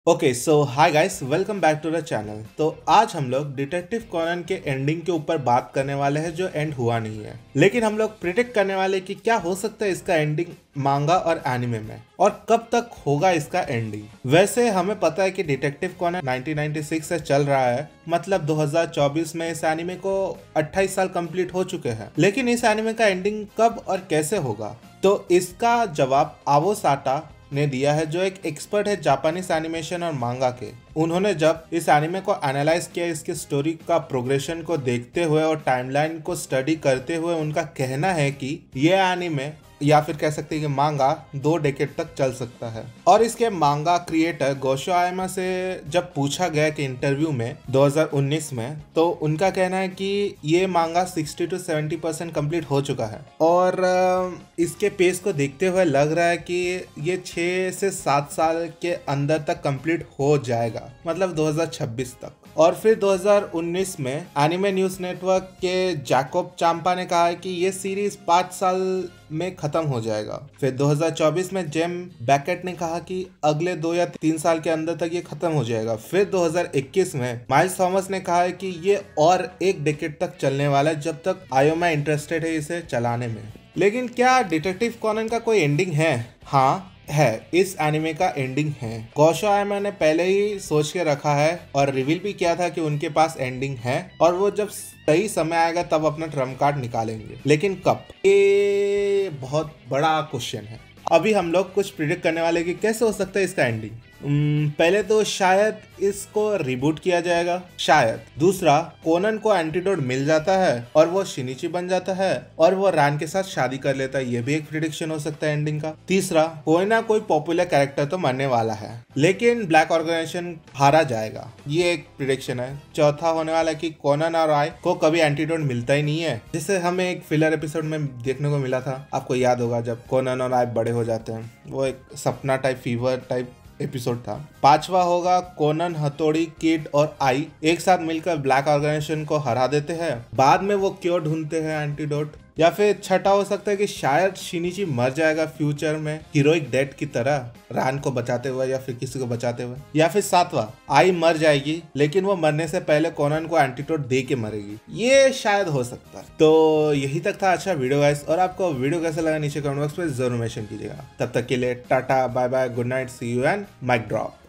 Okay so hi guys, welcome back to the channel. तो आज हम लोग डिटेक्टिव कॉनन के एंडिंग के ऊपर बात करने वाले हैं जो एंड हुआ नहीं है, लेकिन हम लोग प्रिडिक्ट करने वाले कि क्या हो सकता है इसका एंडिंग मांगा और एनिमे में, और कब तक होगा इसका एंडिंग। वैसे हमें पता है कि डिटेक्टिव कॉनन 1996 से चल रहा है, मतलब 2024 में इस एनिमे को 28 साल कंप्लीट हो चुके हैं। लेकिन इस एनिमे का एंडिंग कब और कैसे होगा, तो इसका जवाब आवो साटा ने दिया है, जो एक एक्सपर्ट है जापानीज एनिमेशन और मांगा के। उन्होंने जब इस एनिमे को एनालाइज किया, इसके स्टोरी का प्रोग्रेशन को देखते हुए और टाइमलाइन को स्टडी करते हुए, उनका कहना है कि ये एनिमे या फिर कह सकते हैं कि मांगा 2 डेकेड तक चल सकता है। और इसके मांगा क्रिएटर गोशो आयमा से जब पूछा गया कि इंटरव्यू में 2019 में, तो उनका कहना है कि ये मांगा 60 to 70% कंप्लीट हो चुका है, और इसके पेस को देखते हुए लग रहा है कि ये 6 से 7 साल के अंदर तक कंप्लीट हो जाएगा, मतलब 2026 तक। और फिर 2019 में एनिमे न्यूज नेटवर्क के जैकोब चांपा ने कहा है कि ये सीरीज 5 साल में खत्म हो जाएगा। फिर 2024 में जेम बैकेट ने कहा कि अगले 2 या 3 साल के अंदर तक ये खत्म हो जाएगा। फिर 2021 में माइल्स थॉमस ने कहा है कि ये और 1 डेकेड तक चलने वाला है, जब तक आयोमा इंटरेस्टेड है इसे चलाने में। लेकिन क्या डिटेक्टिव कॉनन का कोई एंडिंग है? हाँ है, इस एनिमे का एंडिंग है। गोशो आयमा ने पहले ही सोच के रखा है और रिवील भी किया था कि उनके पास एंडिंग है, और वो जब सही समय आएगा तब अपना ट्रम्प कार्ड निकालेंगे। लेकिन कब, ये बहुत बड़ा क्वेश्चन है। अभी हम लोग कुछ प्रिडिक्ट करने वाले कि कैसे हो सकता है इसका एंडिंग। पहले तो शायद इसको रिबूट किया जाएगा, शायद। दूसरा, कोनन को एंटीडोट मिल जाता है और वो शिनिची बन जाता है और वो रैन के साथ शादी कर लेता है, ये भी एक प्रिडिक्शन हो सकता है एंडिंग का। तीसरा, कोई ना कोई पॉपुलर कैरेक्टर तो मरने वाला है, लेकिन ब्लैक ऑर्गेनाइजेशन हारा जाएगा, ये एक प्रिडिक्शन है। चौथा होने वाला है कि कोनन और आय को कभी एंटीडोट मिलता ही नहीं है, जिसे हमें एक फिलर एपिसोड में देखने को मिला था। आपको याद होगा जब कोनन और आय बड़े हो जाते हैं, वो एक सपना टाइप, फीवर टाइप एपिसोड था। पांचवा होगा कोनन, हथौड़ी, किड और आई एक साथ मिलकर ब्लैक ऑर्गेनाइजेशन को हरा देते हैं, बाद में वो क्यों ढूंढते हैं एंटीडोट। या फिर छठा हो सकता है कि शायद शिनिची मर जाएगा फ्यूचर में, हीरोइक डेथ की तरह, रैन को बचाते हुए या फिर किसी को बचाते हुए। या फिर सातवां, आई मर जाएगी, लेकिन वो मरने से पहले कोनन को एंटीडोट दे के मरेगी, ये शायद हो सकता है। तो यही तक था अच्छा वीडियो गाइस, और आपको वीडियो कैसा लगा नीचे कमेंट बॉक्स में जरूर मेंशन कीजिएगा। तब तक के लिए tata, bye bye, good night, see you and mic drop.